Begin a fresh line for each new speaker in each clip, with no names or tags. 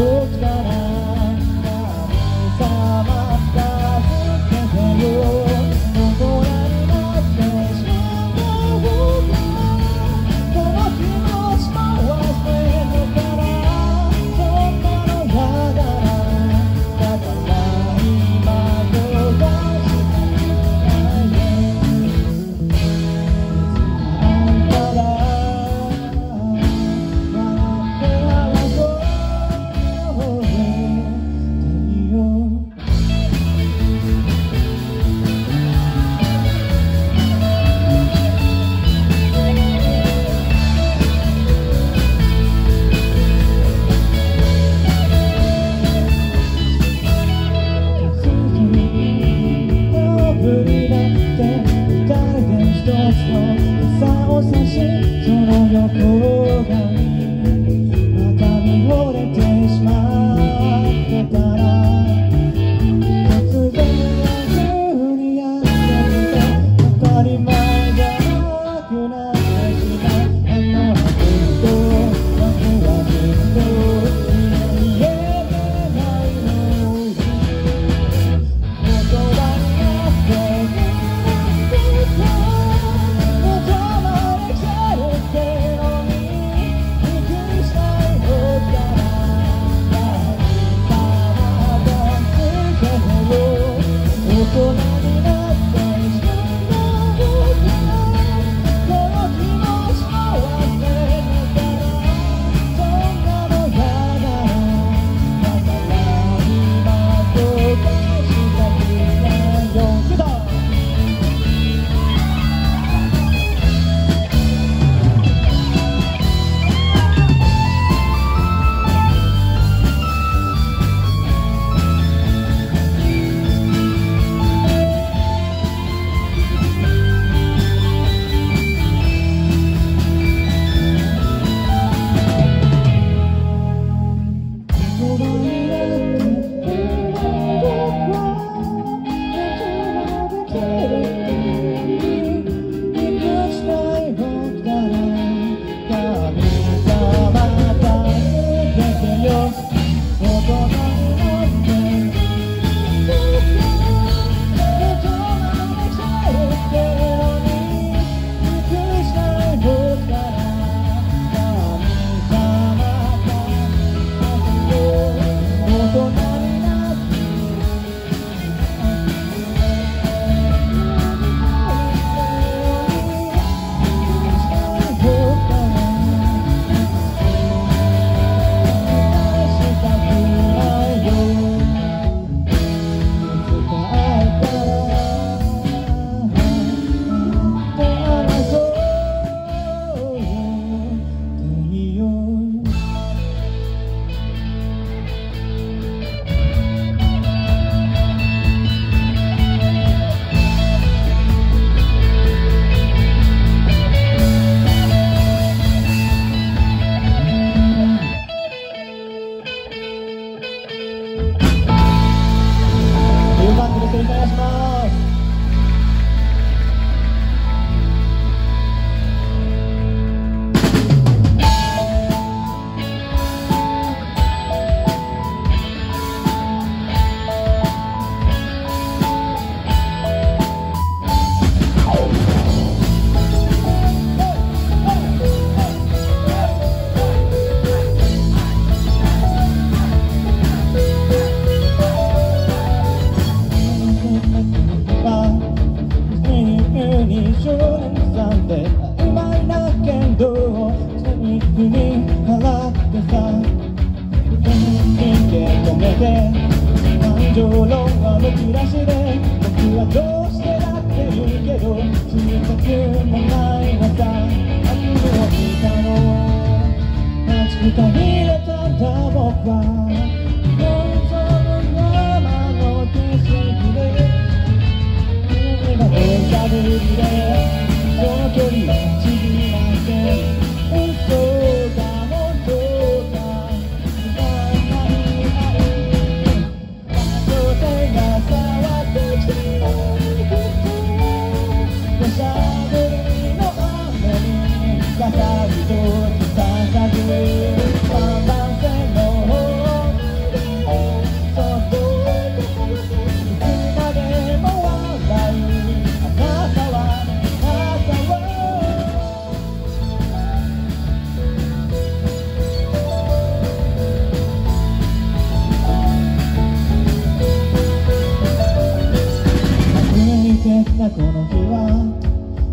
「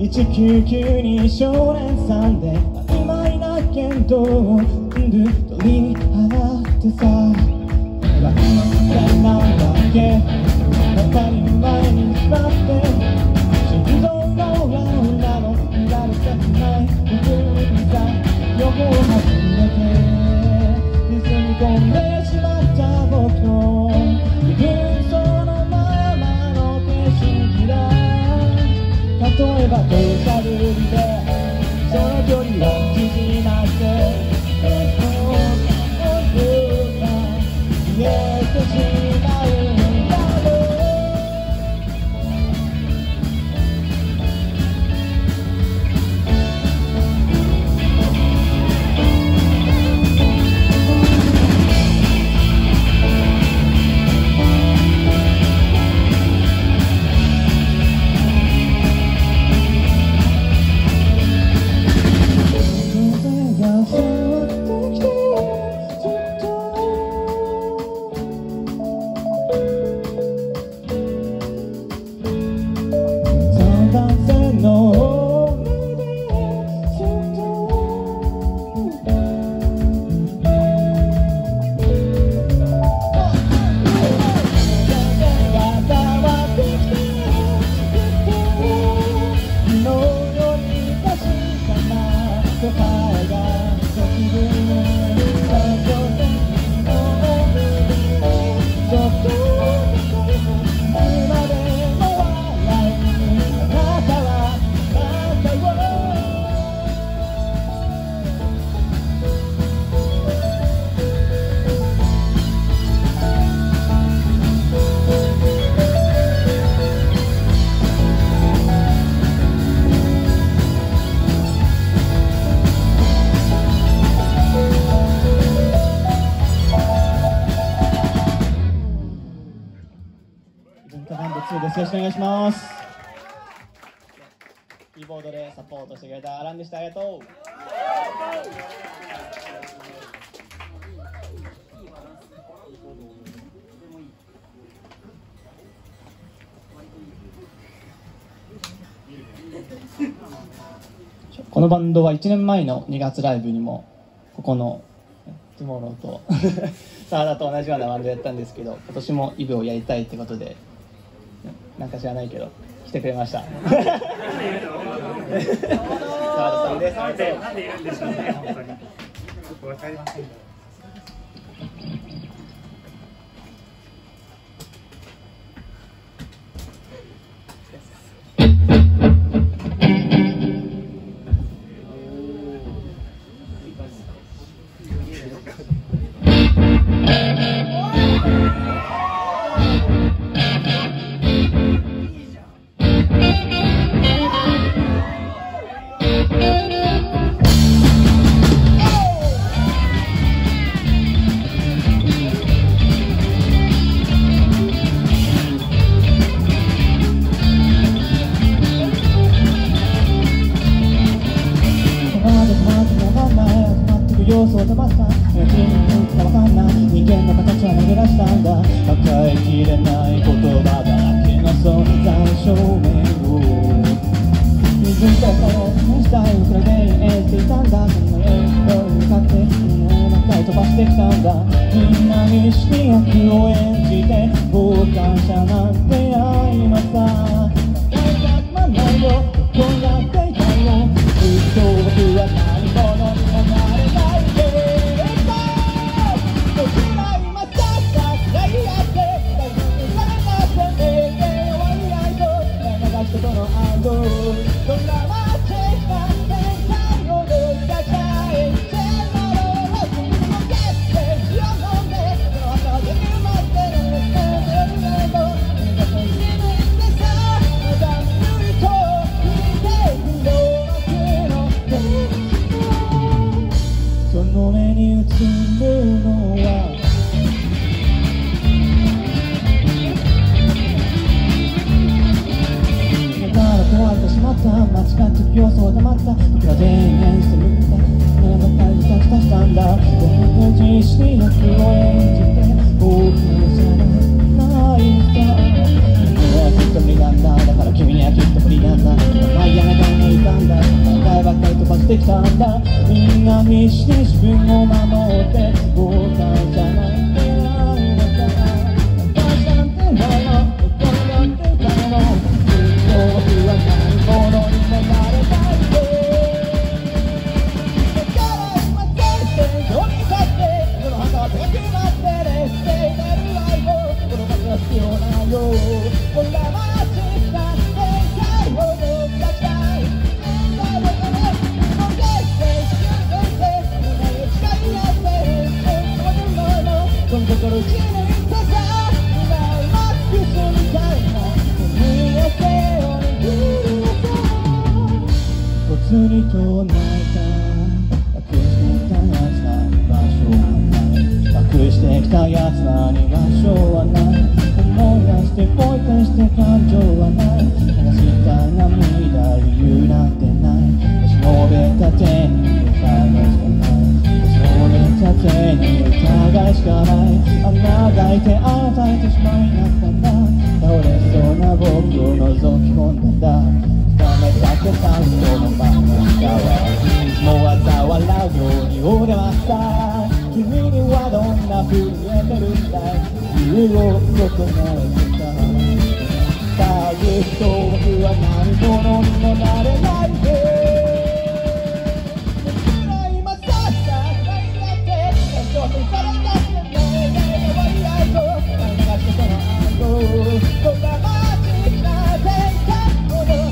199に少年さんで曖昧な言動全部取り払ってさ何歳なんだっけ当たり前に座って心臓の裏の裏で切ない僕にさ横を外れて沈み込んでしまった僕の自分そのままの景色だ例えば電車でその距離を縮まって消えてしまうんだろうよろしくお願いします。キーボードでサポートしてくれたアランでした。ありがとう。このバンドは1年前の2月ライブにもここのトゥモローとサーダと同じようなバンドやったんですけど、今年もイブをやりたいってことでなんか知らないけど来てくれました。サーダさんです。なんでいるんでしょうね。本当によくわかりません。要素を飛ばした人間かわかんない人間の形は投げ出したんだ抱えきれない言葉だらけの存在証明を自分とこのしたいくらいで演じていたんだその映像に向かって何回飛ばしてきたんだみんなにして役を演じて傍観者なんて愛のさ大学まないよどこやっていたよずっと僕は最後の離れない間違った要素を黙った僕ら全員してるんだ目の中に立ち出したんだ僕自身役を演じて僕じゃない人君はきっと無理なんだだから君にはきっと無理なんだマイヤーな感じる地にささ今マックスみたいな海を手を握るぽつりと泣いた隠してきたやつらに場所はない隠してきたやつらに場所はない思い出してポイとして感情はない悲しか涙理由なんてない忍べた手に疑いしかない忍べた手に疑いしかない穴がいて与えてしまいなったんだ倒れそうな僕を覗き込んだんだめたけた人の真ん中はもう朝笑うように俺はさ君にはどんな風に見えてるんだい理由を求めてたさあ言うと僕は何者にもなれない僕ら今さっさ何やって挑戦されたってねえワイヤーと流してその暗号僕は待ちなっていたほど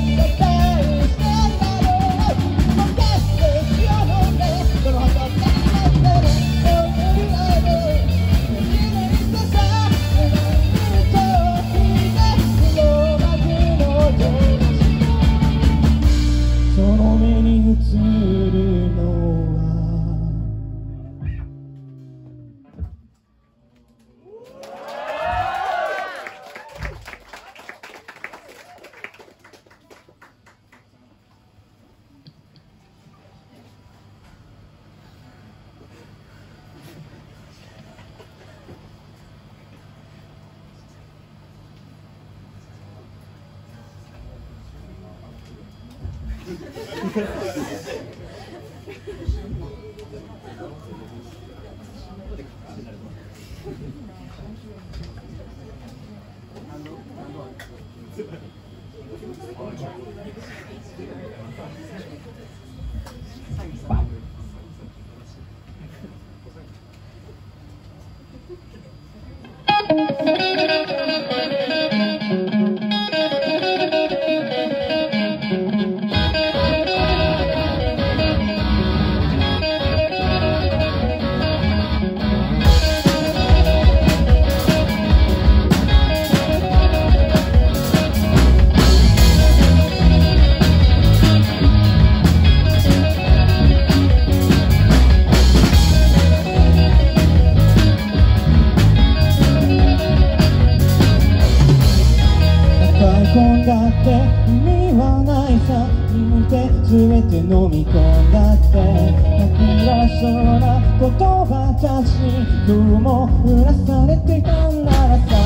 全て飲み込んだって吐き出そうな言葉たち今日もうなされていたんならさ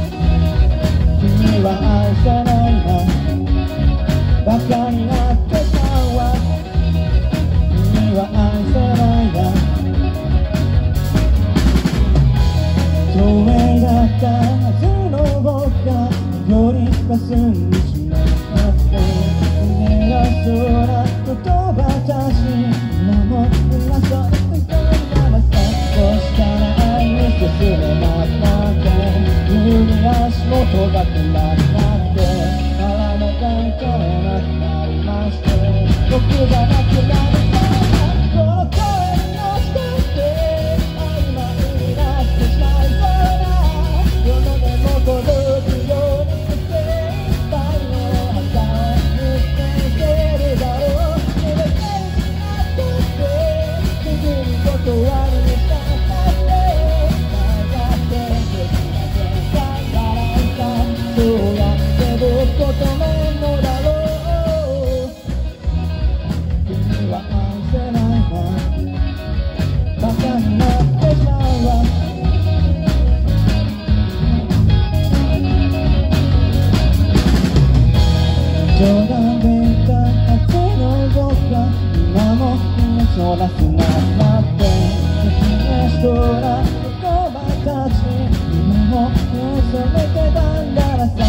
君は愛せないなバカになってたわ君は愛せないな透明だったはずの僕がよりバスにしまってそうな言葉たち今もうなされていたんだらさそしたら愛に進めなくなって急に足元が止まらなって腹のが痛めなくなりまして僕がなくなるからこの声に乗せて曖昧になってしまいそうな世の根も届くように精一杯の旗を終わりにしたって流ってできなきゃからいたそうやって僕を止めんのだろう君は愛せないなバカになってしまうわ冗談で言ったはずの僕が今もそらすなってそうな言葉たち今も恐れてたんだらさ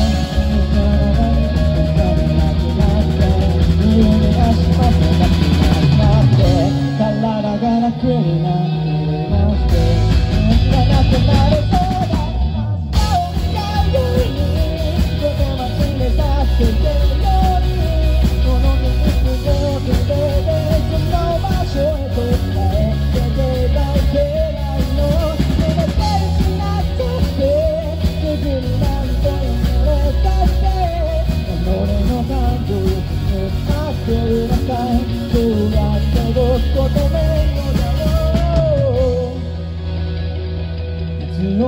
体になくなって急に足元がなくなって体が楽になっていましてがなくなるそうだ青みたいにとてもちめたっててよりこの水を手でその場所へと伝え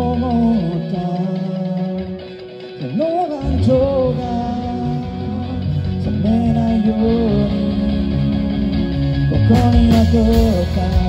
思ったその感情が冷めないようにここに宿った